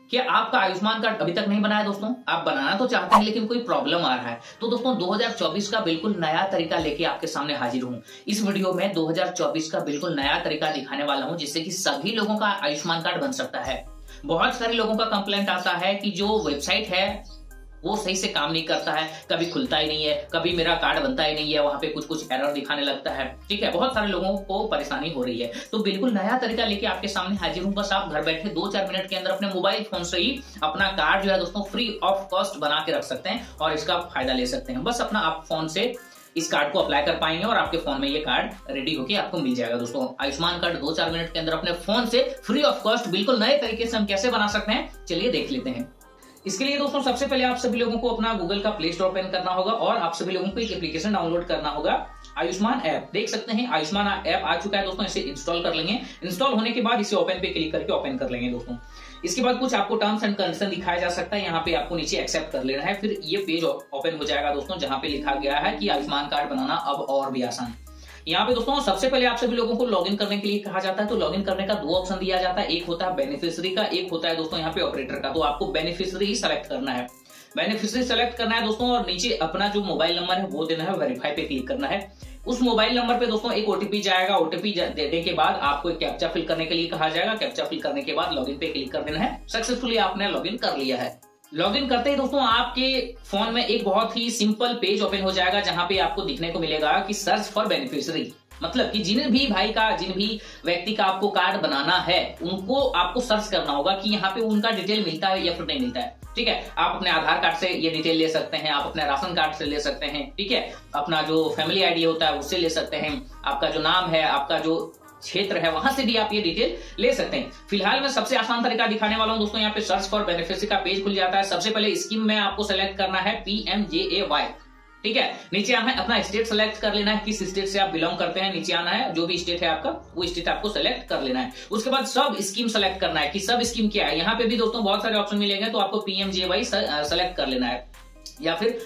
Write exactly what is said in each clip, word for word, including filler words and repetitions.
क्या आपका आयुष्मान कार्ड अभी तक नहीं बनाया दोस्तों? आप बनाना तो चाहते हैं लेकिन कोई प्रॉब्लम आ रहा है, तो दोस्तों दो हज़ार चौबीस का बिल्कुल नया तरीका लेके आपके सामने हाजिर हूँ। इस वीडियो में दो हज़ार चौबीस का बिल्कुल नया तरीका दिखाने वाला हूँ जिससे कि सभी लोगों का आयुष्मान कार्ड बन सकता है। बहुत सारे लोगों का कंप्लेंट आता है कि जो वेबसाइट है वो सही से काम नहीं करता है, कभी खुलता ही नहीं है, कभी मेरा कार्ड बनता ही नहीं है, वहां पे कुछ कुछ एरर दिखाने लगता है। ठीक है, बहुत सारे लोगों को परेशानी हो रही है, तो बिल्कुल नया तरीका लेके आपके सामने हाजिर हूं। बस आप घर बैठे दो चार मिनट के अंदर अपने मोबाइल फोन से ही अपना कार्ड जो है दोस्तों फ्री ऑफ कॉस्ट बना के रख सकते हैं और इसका फायदा ले सकते हैं। बस अपना आप फोन से इस कार्ड को अप्लाई कर पाएंगे और आपके फोन में ये कार्ड रेडी होके आपको मिल जाएगा। दोस्तों आयुष्मान कार्ड दो चार मिनट के अंदर अपने फोन से फ्री ऑफ कॉस्ट बिल्कुल नए तरीके से हम कैसे बना सकते हैं, चलिए देख लेते हैं। इसके लिए दोस्तों सबसे पहले आप सभी लोगों को अपना गूगल का प्ले स्टोर ओपन करना होगा और आप सभी लोगों को एक एप्लीकेशन डाउनलोड करना होगा, आयुष्मान ऐप। देख सकते हैं आयुष्मान ऐप आ चुका है दोस्तों, इसे इंस्टॉल कर लेंगे। इंस्टॉल होने के बाद इसे ओपन पे क्लिक करके ओपन कर लेंगे दोस्तों। इसके बाद कुछ आपको टर्म्स एंड कंडीशन दिखाया जा सकता है, यहाँ पे आपको नीचे एक्सेप्ट कर लेना है। फिर ये पेज ओपन हो जाएगा दोस्तों जहां पे लिखा गया है कि आयुष्मान कार्ड बनाना अब और भी आसान। यहाँ पे दोस्तों सबसे पहले आप सभी लोगों को लॉगिन करने के लिए कहा जाता है, तो लॉगिन करने का दो ऑप्शन दिया जाता है, एक होता है बेनिफिशियरी का, एक होता है दोस्तों यहाँ पे ऑपरेटर का। तो आपको बेनिफिशियरी ही सेलेक्ट करना है, बेनिफिशियरी सेलेक्ट करना है दोस्तों और नीचे अपना जो मोबाइल नंबर है वो देना है, वेरीफाई पे क्लिक करना है। उस मोबाइल नंबर पे दोस्तों एक ओटीपी जाएगा, ओटीपी देने के बाद आपको एक कैप्चा फिल करने के लिए कहा जाएगा, कैप्चा फिल करने के बाद लॉगिन पे क्लिक कर देना है। सक्सेसफुली आपने लॉगिन कर लिया है। लॉगिन करते ही दोस्तों आपके फोन में एक बहुत ही सिंपल पेज ओपन हो जाएगा जहां पे आपको दिखने को मिलेगा कि सर्च फॉर बेनिफिशियरी, मतलब कि जिन भी भाई का जिन भी व्यक्ति का आपको कार्ड बनाना है उनको आपको सर्च करना होगा कि यहाँ पे उनका डिटेल मिलता है या फिर नहीं मिलता है। ठीक है, आप अपने आधार कार्ड से ये डिटेल ले सकते हैं, आप अपने राशन कार्ड से ले सकते हैं, ठीक है, अपना जो फैमिली आईडी होता है उससे ले सकते हैं, आपका जो नाम है, आपका जो क्षेत्र है वहां से भी आप ये डिटेल ले सकते हैं। फिलहाल मैं सबसे आसान तरीका दिखाने वाला हूं दोस्तों। यहाँ पे सर्च फॉर बेनिफिशियरी का पेज खुल जाता है। सबसे पहले स्कीम में आपको सेलेक्ट करना है P M J A Y. ठीक है, नीचे आना है, अपना स्टेट सेलेक्ट कर लेना है, किस स्टेट से आप बिलोंग करते हैं। नीचे आना है, जो भी स्टेट है आपका वो स्टेट आपको सेलेक्ट कर लेना है। उसके बाद सब स्कीम सेलेक्ट करना है कि सब स्कीम क्या है। यहाँ पे भी दोस्तों बहुत सारे ऑप्शन मिलेंगे, तो आपको पीएमजेवाई सेलेक्ट कर लेना है, या फिर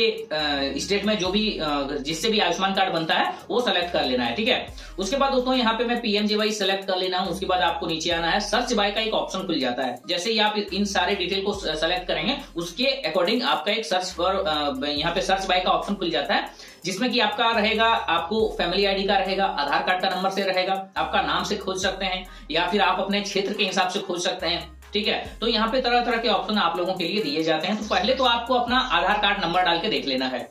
आपके स्टेट में जो भी जिससे भी आयुष्मान कार्ड बनता है वो सेलेक्ट कर लेना है। ठीक है, उसके बाद दोस्तों यहाँ पे मैं पीएमजेवाई सेलेक्ट कर लेना हूं। उसके बाद आपको नीचे आना है, सर्च बाय का एक ऑप्शन खुल जाता है। जैसे ही आप इन सारे डिटेल को सेलेक्ट करेंगे उसके अकॉर्डिंग आपका एक सर्च फॉर यहाँ पे सर्च बाय का ऑप्शन खुल जाता है, जिसमें कि आपका रहेगा, आपको फैमिली आईडी का रहेगा, आधार कार्ड का नंबर से रहेगा, आपका नाम से खोज सकते हैं या फिर आप अपने क्षेत्र के हिसाब से खोज सकते हैं। ठीक है, तो यहाँ पे तरह तरह के ऑप्शन आप लोगों के लिए दिए जाते हैं। तो पहले तो आपको अपना आधार कार्ड नंबर डाल के देख लेना है।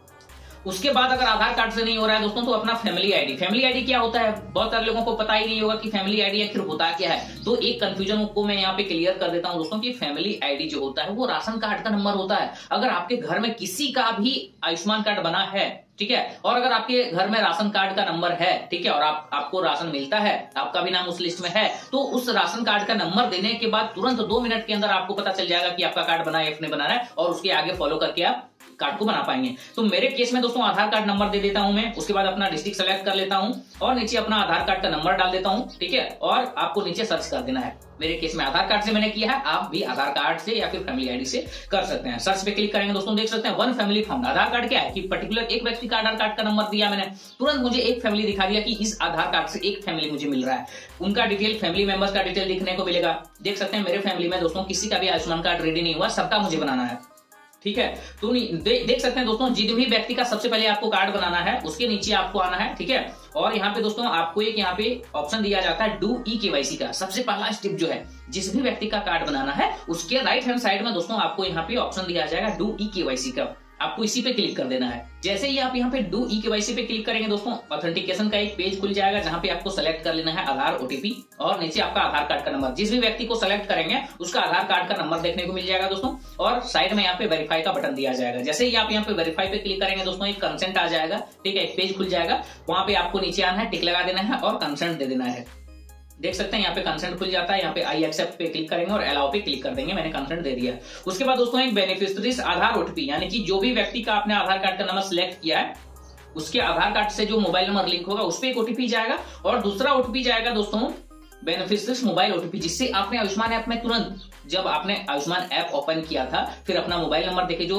उसके बाद अगर आधार कार्ड से नहीं हो रहा है दोस्तों तो अपना फैमिली आईडी। फैमिली आईडी क्या होता है, बहुत सारे लोगों को पता ही नहीं होगा कि फैमिली आईडी आखिर होता क्या है। तो एक कंफ्यूजन को मैं यहाँ पे क्लियर कर देता हूँ दोस्तों कि फैमिली आईडी जो होता है वो राशन कार्ड का नंबर होता है। अगर आपके घर में किसी का भी आयुष्मान कार्ड बना है, ठीक है, और अगर आपके घर में राशन कार्ड का नंबर है, ठीक है, और आप आपको राशन मिलता है, आपका भी नाम उस लिस्ट में है, तो उस राशन कार्ड का नंबर देने के बाद तुरंत दो मिनट के अंदर आपको पता चल जाएगा कि आपका कार्ड बना है या नहीं बना है, और उसके आगे फॉलो करके आप कार्ड को बना पाएंगे। तो मेरे केस में दोस्तों आधार कार्ड नंबर दे देता हूं मैं। उसके बाद अपना डिस्ट्रिक्ट सेलेक्ट कर लेता हूं और नीचे अपना आधार कार्ड का नंबर डाल देता हूं। ठीक है, और आपको नीचे सर्च कर देना है। मेरे केस में आधार कार्ड से मैंने किया है, आप भी आधार कार्ड से या फिर फैमिली आईडी से कर सकते हैं। सर्च पे क्लिक करेंगे दोस्तों, देख सकते हैं one family found. Aadhaar card क्या है कि पर्टिकुलर एक व्यक्ति का आधार कार्ड का नंबर दिया मैंने, तुरंत मुझे एक फैमिली दिखा दिया कि इस आधार कार्ड से एक फैमिली मुझे मिल रहा है। उनका डिटेल, फैमिली मेंबर्स का डिटेल दिखने को मिलेगा। देख सकते हैं मेरे फैमिली में दोस्तों किसी का भी आयुष्मान कार्ड रेडी नहीं हुआ, सबका मुझे बनाना है। ठीक है, तो दे, देख सकते हैं दोस्तों जिस भी व्यक्ति का सबसे पहले आपको कार्ड बनाना है उसके नीचे आपको आना है। ठीक है, और यहाँ पे दोस्तों आपको एक यहाँ पे ऑप्शन दिया जाता है डू ई केवाईसी का। सबसे पहला स्टेप जो है, जिस भी व्यक्ति का कार्ड बनाना है उसके राइट हैंड साइड में दोस्तों आपको यहाँ पे ऑप्शन दिया जाएगा डू ई केवाईसी का। आपको इसी पे क्लिक कर देना है। जैसे ही आप यहाँ पे डू ई केवाईसी पे क्लिक करेंगे दोस्तों, ऑथेंटिकेशन का एक पेज खुल जाएगा जहां पे आपको सेलेक्ट कर लेना है आधार, ओटीपी और नीचे आपका आधार कार्ड का नंबर। जिस भी व्यक्ति को सेलेक्ट करेंगे उसका आधार कार्ड का नंबर देखने को मिल जाएगा दोस्तों, और साइड में यहाँ पे वेरीफाई का बटन दिया जाएगा। जैसे ही आप यहाँ पे वेरीफाई पे क्लिक करेंगे दोस्तों एक कंसेंट आ जाएगा। ठीक है, एक पेज खुल जाएगा, वहां पे आपको नीचे आना है, टिक लगा देना है और कंसेंट दे देना है। देख सकते हैं यहाँ पे कंसेंट खुल जाता है। यहाँ पे आई एक्सेप्ट पे क्लिक करेंगे और अलाउ पे क्लिक कर देंगे। मैंने कंसेंट दे दिया है। उसके बाद दोस्तों एक बेनिफिशियरीज आधार ओटीपी, यानी कि जो भी व्यक्ति का आपने आधार कार्ड का नंबर सिलेक्ट किया है उसके आधार कार्ड से जो मोबाइल नंबर लिंक होगा उस पर एक ओटीपी जाएगा, और दूसरा ओटीपी जाएगा दोस्तों बेनिफिशियरीज मोबाइल ओटीपी, जिससे आपने आयुष्मान ऐप में तुरंत जब आपने आयुष्मान ऐप ओपन किया था फिर अपना मोबाइल नंबर देके जो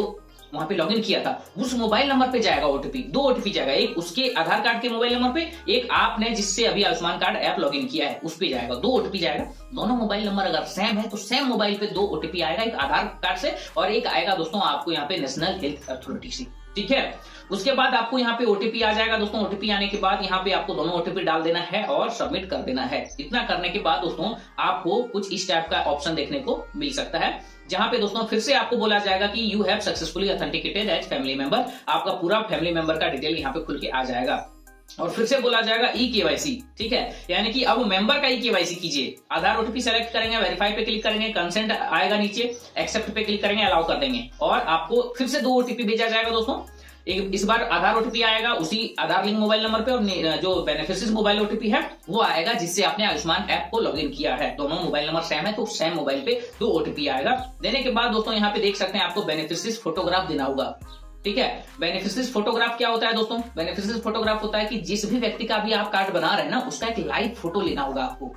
वहां पे लॉगिन किया था, उस मोबाइल नंबर पे जाएगा ओटीपी। दो ओटीपी जाएगा, एक उसके आधार कार्ड के मोबाइल नंबर पे, एक आपने जिससे अभी आयुष्मान कार्ड ऐप लॉगिन किया है उस पे जाएगा। दो ओटीपी जाएगा। दोनों मोबाइल नंबर अगर सेम है तो सेम मोबाइल पे दो ओटीपी आएगा, एक आधार कार्ड से और एक आएगा दोस्तों आपको यहाँ पे नेशनल हेल्थ अथॉरिटी से। ठीक है, उसके बाद आपको यहाँ पे ओटीपी आ जाएगा दोस्तों। ओटीपी आने के बाद यहाँ पे आपको दोनों ओटीपी डाल देना है और सबमिट कर देना है। इतना करने के बाद दोस्तों आपको कुछ इस टाइप का ऑप्शन देखने को मिल सकता है, जहां पे दोस्तों फिर से आपको बोला जाएगा कि you have successfully authenticated as family member. आपका पूरा फैमिली मेंबर का डिटेल यहाँ पे खुल के आ जाएगा और फिर से बोला जाएगा ई केवाईसी। ठीक है, यानी कि अब मेंबर का ई केवाईसी कीजिए। आधार ओटीपी सेलेक्ट करेंगे, वेरीफाई पे क्लिक करेंगे, कंसेंट आएगा नीचे, एक्सेप्ट पे क्लिक करेंगे, अलाउ कर देंगे और आपको फिर से दो ओटीपी भेजा जाएगा दोस्तों। एक इस बार आधार ओटीपी आएगा उसी आधार लिंक मोबाइल नंबर पे और जो बेनिफिशियरी मोबाइल ओटीपी है वो आएगा जिससे आपने आयुष्मान ऐप को लॉगिन किया है। दोनों मोबाइल नंबर सेम है तो सेम मोबाइल पे दो ओटीपी आएगा। देने के बाद दोस्तों यहाँ पे देख सकते हैं आपको बेनिफिशियरी फोटोग्राफ देना होगा। ठीक है, बेनिफिशियरी फोटोग्राफ क्या होता है दोस्तों? बेनिफिशियरी फोटोग्राफ होता है कि जिस भी व्यक्ति का भी आप कार्ड बना रहे हैं ना उसका एक लाइव फोटो लेना होगा आपको।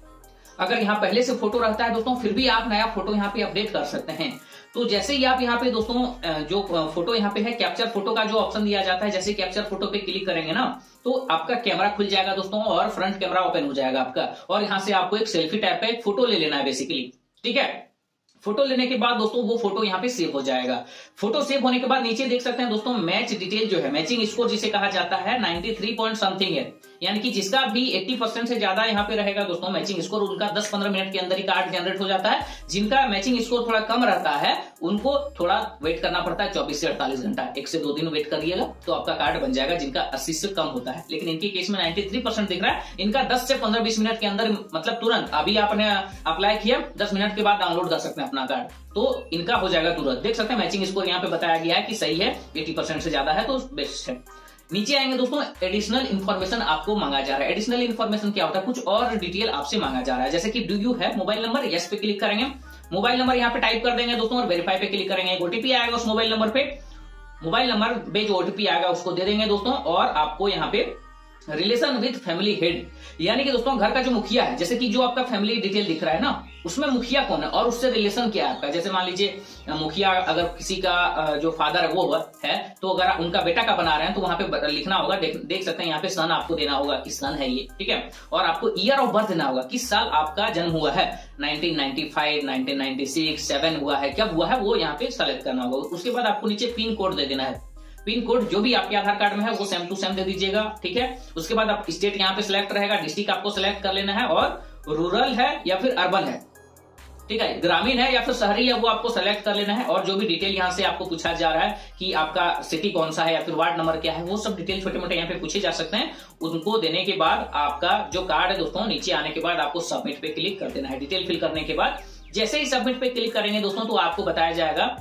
अगर यहाँ पहले से फोटो रहता है दोस्तों फिर भी आप नया फोटो यहाँ पे अपडेट कर सकते हैं। तो जैसे ही आप यहाँ पे दोस्तों जो फोटो यहाँ पे है कैप्चर फोटो का जो ऑप्शन दिया जाता है, जैसे कैप्चर फोटो पे क्लिक करेंगे ना तो आपका कैमरा खुल जाएगा दोस्तों और फ्रंट कैमरा ओपन हो जाएगा आपका और यहाँ से आपको एक सेल्फी टाइप का एक फोटो ले लेना है बेसिकली। ठीक है, फोटो लेने के बाद दोस्तों वो फोटो यहाँ पे सेव हो जाएगा। फोटो सेव होने के बाद नीचे देख सकते हैं दोस्तों मैच डिटेल जो है, मैचिंग स्कोर जिसे कहा जाता है तिरानवे पॉइंट समथिंग है, यानी कि जिसका भी अस्सी परसेंट से ज्यादा यहाँ पे रहेगा दोस्तों मैचिंग स्कोर, उनका दस पंद्रह मिनट के अंदर ही कार्ड जनरेट हो जाता है। जिनका मैचिंग स्कोर थोड़ा कम रहता है उनको थोड़ा वेट करना पड़ता है, चौबीस से अड़तालीस घंटा, एक से दो दिन वेट करिएगा तो आपका कार्ड बन जाएगा, जिनका अस्सी से कम होता है। लेकिन इनके केस में तिरानवे परसेंट दिख रहा है, इनका दस से पंद्रह बीस मिनट के अंदर, मतलब तुरंत अभी आपने अप्लाई किया दस मिनट के बाद डाउनलोड कर सकते हैं अपना कार्ड, तो इनका हो जाएगा तुरंत। देख सकते हैं मैचिंग स्कोर यहाँ पे बताया गया है कि सही है, अस्सी परसेंट से ज्यादा है तो बेस्ट है। नीचे आएंगे दोस्तों एडिशनल इन्फॉर्मेशन आपको मांगा जा रहा है। एडिशनल इन्फॉर्मेशन क्या होता है? कुछ और डिटेल आपसे मांगा जा रहा है, जैसे कि do you have mobile number, yes पे क्लिक करेंगे, मोबाइल नंबर यहाँ पे टाइप कर देंगे दोस्तों और वेरीफाई पे क्लिक करेंगे। ओटीपी आएगा उस मोबाइल नंबर पे, मोबाइल नंबर पे जो ओटीपी आएगा उसको दे देंगे दोस्तों और आपको यहाँ पे रिलेशन विद फैमिली हेड, यानी कि दोस्तों घर का जो मुखिया है, जैसे कि जो आपका फैमिली डिटेल दिख रहा है ना उसमें मुखिया कौन है और उससे रिलेशन क्या है आपका। जैसे मान लीजिए मुखिया अगर किसी का जो फादर है वो है तो अगर उनका बेटा का बना रहे हैं तो वहां पे लिखना होगा, देख, देख सकते हैं यहाँ पे सन आपको देना होगा कि सन है ये। ठीक है, और आपको ईयर ऑफ बर्थ देना होगा, किस साल आपका जन्म हुआ है, nineteen ninety five, nineteen ninety six, seven हुआ है, कब हुआ है वो यहाँ पे सेलेक्ट करना होगा। उसके बाद आपको नीचे पिन कोड दे देना है, पिन कोड जो भी आपके आधार कार्ड में है वो सेम टू सेम दे दीजिएगा। ठीक है, उसके बाद आप स्टेट यहाँ पे सिलेक्ट रहेगा, डिस्ट्रिक्ट आपको सिलेक्ट कर लेना है और रूरल है या फिर अर्बन है, ठीक है, ग्रामीण है या फिर शहरी है वो आपको सेलेक्ट कर लेना है। और जो भी डिटेल यहाँ से आपको पूछा जा रहा है कि आपका सिटी कौन सा है या फिर वार्ड नंबर क्या है, वो सब डिटेल छोटे मोटे यहाँ पे पूछे जा सकते हैं। उनको देने के बाद आपका जो कार्ड है दोस्तों नीचे आने के बाद आपको सबमिट पे क्लिक कर देना है। डिटेल फिल करने के बाद जैसे ही सबमिट पे क्लिक करेंगे दोस्तों तो आपको बताया जाएगा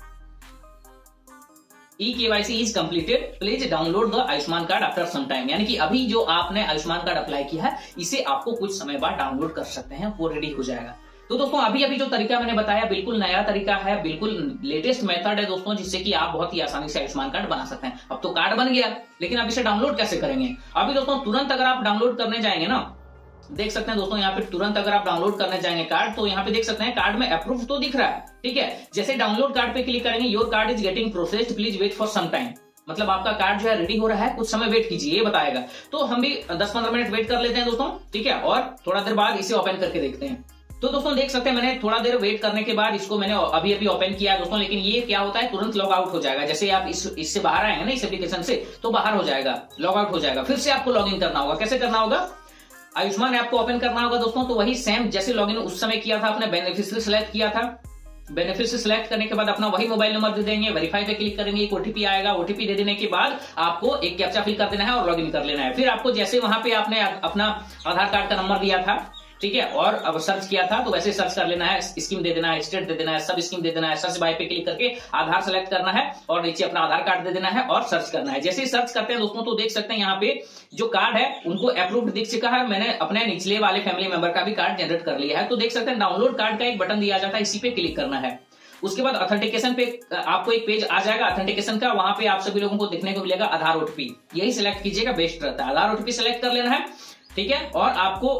e KYC is completed, please download the Ayushman card after some time, यानी कि अभी जो आपने आयुष्मान कार्ड अप्लाई किया है इसे आपको कुछ समय बाद डाउनलोड कर सकते हैं, वो रेडी हो जाएगा। तो दोस्तों अभी अभी जो तरीका मैंने बताया बिल्कुल नया तरीका है, बिल्कुल लेटेस्ट मेथड है दोस्तों, जिससे कि आप बहुत ही आसानी से आयुष्मान कार्ड बना सकते हैं। अब तो कार्ड बन गया, लेकिन अब इसे डाउनलोड कैसे करेंगे? अभी दोस्तों तुरंत अगर आप डाउनलोड करने जाएंगे ना, देख सकते हैं दोस्तों यहाँ पे तुरंत अगर आप डाउनलोड करने जाएंगे कार्ड तो यहाँ पे देख सकते हैं कार्ड में अप्रूव तो दिख रहा है। ठीक है, जैसे डाउनलोड कार्ड पे क्लिक करेंगे, your card is getting processed, please wait for some time, मतलब आपका कार्ड जो है रेडी हो रहा है, कुछ समय वेट कीजिए, ये बताएगा। तो हम भी दस पंद्रह मिनट वेट कर लेते हैं दोस्तों। ठीक है, और थोड़ा देर बाद इसे ओपन करके देखते हैं। तो दोस्तों देख सकते हैं मैंने थोड़ा देर वेट करने के बाद इसको मैंने अभी अभी ओपन किया है दोस्तों, लेकिन ये क्या होता है तुरंत लॉग आउट हो जाएगा। जैसे आप इस इससे बाहर आएंगे ना इस एप्लीकेशन से तो बाहर हो जाएगा, लॉग आउट हो जाएगा। फिर से आपको लॉग इन करना होगा। कैसे करना होगा? आयुष्मान ऐप को ओपन करना होगा दोस्तों, तो वही सेम जैसे लॉगिन उस समय किया था, आपने बेनिफिशियरी सिलेक्ट किया था, बेनिफिशियरी सिलेक्ट करने के बाद अपना वही मोबाइल नंबर दे देंगे, वेरीफाई पे क्लिक करेंगे, एक ओटीपी आएगा, ओटीपी दे देने के बाद आपको एक कैप्चा फिल कर देना है और लॉगिन कर लेना है। फिर आपको जैसे वहां पे आपने अपना आधार कार्ड का नंबर दिया था, ठीक है, और अब सर्च किया था तो वैसे सर्च कर लेना है, स्कीम दे देना है, स्टेट दे देना है, सब स्कीम दे देना है, सर्च बाय पे क्लिक करके आधार सेलेक्ट करना है और नीचे अपना आधार कार्ड दे देना है और सर्च करना है। जैसे ही सर्च करते हैं दोस्तों तो देख सकते हैं यहाँ पे जो कार्ड है उनको अप्रूव्ड दिख चुका है। मैंने अपने निचले वाले फैमिली मेंबर का भी कार्ड जनरेट कर लिया है। तो देख सकते हैं डाउनलोड कार्ड का एक बटन दिया जाता है, इसी पे क्लिक करना है। उसके बाद ऑथेंटिकेशन पे आपको एक पेज आ जाएगा ऑथेंटिकेशन का, वहां पे आप सभी लोगों को देखने को मिलेगा आधार ओटीपी, यही सिलेक्ट कीजिएगा, बेस्ट रहता है। आधार ओटीपी सिलेक्ट कर लेना है, ठीक है, और आपको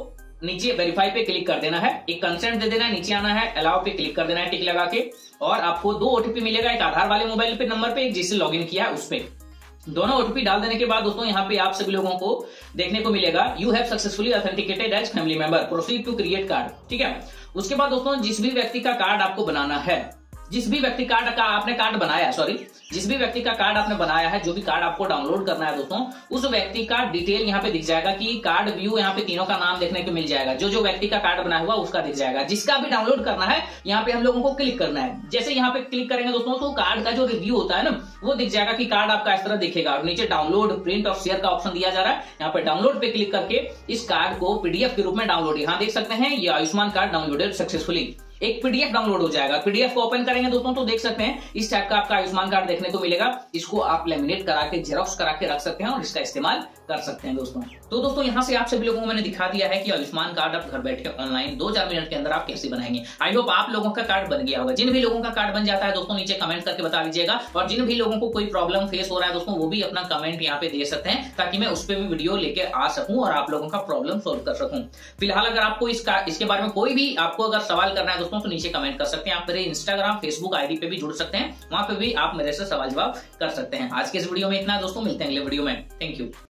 नीचे वेरीफाई पे क्लिक कर देना है, एक कंसेंट दे देना है, नीचे आना है, अलाउ पे क्लिक कर देना है टिक लगा के, और आपको दो ओटीपी मिलेगा, एक आधार वाले मोबाइल पे नंबर पे, एक जिससे लॉगिन किया है उस पे। दोनों ओटीपी डाल देने के बाद दोस्तों यहाँ पे आप सभी लोगों को देखने को मिलेगा you have successfully authenticated as family member, proceed to create card. ठीक है, उसके बाद दोस्तों जिस भी व्यक्ति का कार्ड आपको बनाना है, जिस भी व्यक्ति कार्ड का आपने कार्ड बनाया सॉरी जिस भी व्यक्ति का कार्ड आपने बनाया है, जो भी कार्ड आपको डाउनलोड करना है दोस्तों, उस व्यक्ति का डिटेल यहाँ पे दिख जाएगा कि कार्ड व्यू, यहाँ पे तीनों का नाम देखने को मिल जाएगा, जो जो व्यक्ति का कार्ड बनाया हुआ उसका दिख जाएगा। जिसका भी डाउनलोड करना है यहाँ पे हम लोगों को क्लिक करना है। जैसे यहाँ पे क्लिक करेंगे दोस्तों तो कार्ड का जो रिव्यू होता है ना वो दिख जाएगा कि कार्ड आपका इस तरह दिखेगा, और नीचे डाउनलोड प्रिंट और शेयर का ऑप्शन दिया जा रहा है। यहाँ पे डाउनलोड पे क्लिक करके इस कार्ड को पीडीएफ के रूप में डाउनलोड, यहाँ देख सकते हैं ये आयुष्मान कार्ड डाउनलोडेड सक्सेसफुली, एक पीडीएफ डाउनलोड हो जाएगा। पीडीएफ को ओपन करेंगे दोस्तों तो देख सकते हैं इस टाइप का आपका आयुष्मान कार्ड देखने को मिलेगा। इसको आप लेमिनेट करा के जेरॉक्स करा के रख सकते हैं और इसका इस्तेमाल कर सकते हैं दोस्तों। तो दोस्तों यहाँ से आप सभी लोगों को मैंने दिखा दिया है कि आयुष्मान कार्ड आप घर बैठे ऑनलाइन दो चार मिनट के अंदर आप कैसे बनाएंगे। आई होप आप लोगों का कार्ड बन गया होगा। जिन भी लोगों का कार्ड बन जाता है दोस्तों नीचे कमेंट करके बता दीजिएगा, और जिन भी लोगों को कोई प्रॉब्लम फेस हो रहा है दोस्तों वो भी अपना कमेंट यहाँ पे दे सकते हैं, ताकि मैं उस पर भी वीडियो लेके आ सकूं और आप लोगों का प्रॉब्लम सोल्व कर सकूं। फिलहाल अगर आपको इसका इसके बारे में कोई भी आपको अगर सवाल करना है दोस्तों तो नीचे कमेंट कर सकते हैं। आप मेरे इंस्टाग्राम फेसबुक आईडी पे भी जुड़ सकते हैं, वहां पे भी आप मेरे से सवाल जवाब कर सकते हैं। आज के इस वीडियो में इतना दोस्तों, मिलते हैं अगले वीडियो में। Thank you.